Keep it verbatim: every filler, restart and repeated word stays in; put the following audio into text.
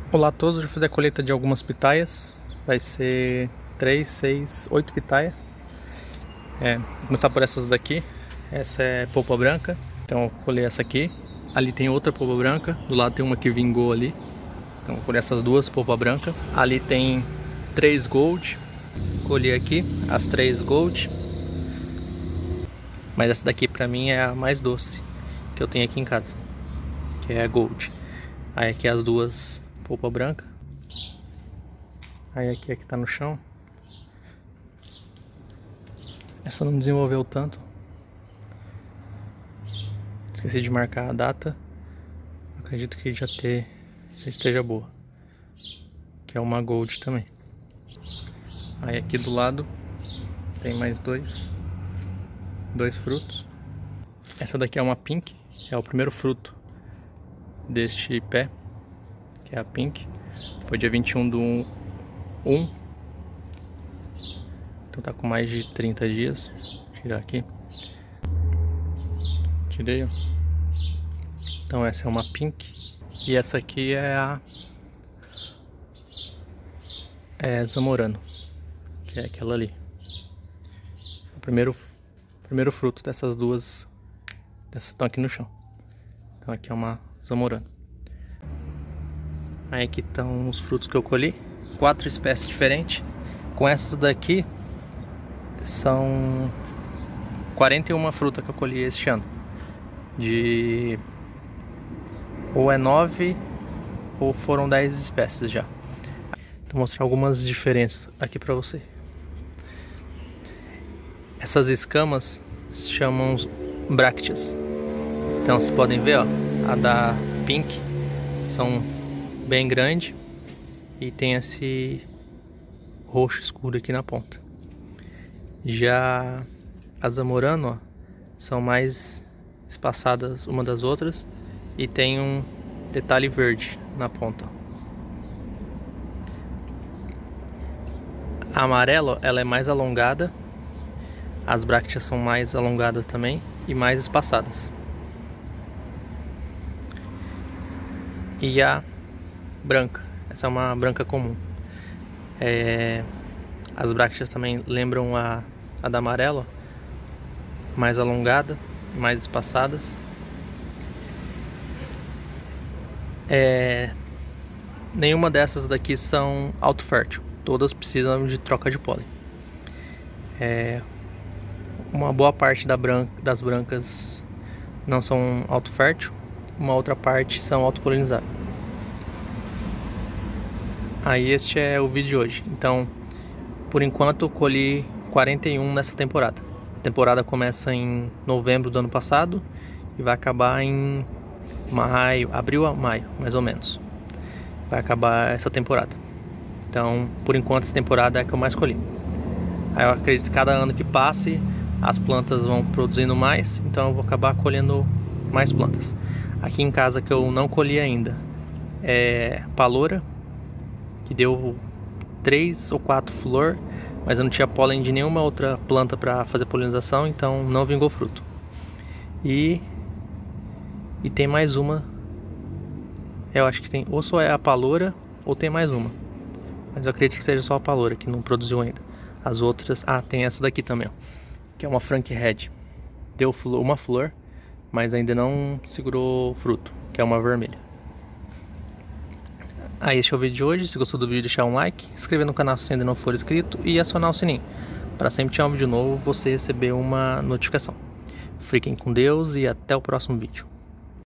Olá a todos, eu já fiz a colheita de algumas pitaias. Vai ser três, seis, oito pitaias. É, vou começar por essas daqui. Essa é polpa branca, então eu colhi essa aqui. Ali tem outra polpa branca, do lado tem uma que vingou ali. Então eu colhi essas duas polpa branca. Ali tem três gold, colhi aqui as três gold. Mas essa daqui pra mim é a mais doce que eu tenho aqui em casa, que é a gold. Aí aqui as duas polpa branca. Aí aqui a que tá no chão. Essa não desenvolveu tanto. Esqueci de marcar a data. Acredito que já, ter, já esteja boa. Que é uma gold também. Aí aqui do lado tem mais dois. Dois frutos. Essa daqui é uma pink. É o primeiro fruto deste pé, que é a pink. Foi dia vinte e um do um. Então tá com mais de trinta dias. Vou tirar aqui. Tirei, ó. Então essa é uma pink. E essa aqui é a é Zamorano, que é aquela ali. O primeiro, primeiro fruto dessas duas. Dessas estão aqui no chão. Então aqui é uma Zamorano. Aí aqui estão os frutos que eu colhi. Quatro espécies diferentes. Com essas daqui são quarenta e uma frutas que eu colhi este ano. De ou é nove ou foram dez espécies já. Vou mostrar algumas diferenças aqui pra você. Essas escamas se chamam brácteas. Então vocês podem ver, ó, a da pink são bem grande e tem esse roxo escuro aqui na ponta. Já as Zamorano, ó, são mais espaçadas uma das outras e tem um detalhe verde na ponta. A amarela, ela é mais alongada, as brácteas são mais alongadas também e mais espaçadas. E a branca, essa é uma branca comum. É, as brácteas também lembram a, a da amarela, mais alongada, mais espaçadas. É, nenhuma dessas daqui são autofértil, todas precisam de troca de pólen. É, uma boa parte da branca, das brancas não são autofértil, uma outra parte são autopolinizáveis. Aí este é o vídeo de hoje. Então, por enquanto eu colhi quarenta e um nessa temporada. A temporada começa em novembro do ano passado e vai acabar em maio, abril a maio, mais ou menos. Vai acabar essa temporada. Então, por enquanto essa temporada é a que eu mais colhi. Aí eu acredito que cada ano que passe as plantas vão produzindo mais, então eu vou acabar colhendo mais plantas. Aqui em casa que eu não colhi ainda é paloura, que deu três ou quatro flor, mas eu não tinha pólen de nenhuma outra planta para fazer polinização, então não vingou fruto. E e tem mais uma, eu acho que tem, ou só é a paloura ou tem mais uma, mas eu acredito que seja só a paloura que não produziu ainda. As outras, ah, tem essa daqui também, ó, que é uma Frank Red, deu flor, uma flor, mas ainda não segurou fruto, que é uma vermelha. Aí este é o vídeo de hoje. Se gostou do vídeo, deixar um like, se inscrever no canal se ainda não for inscrito e acionar o sininho para sempre que tiver um vídeo novo você receber uma notificação. Fiquem com Deus e até o próximo vídeo.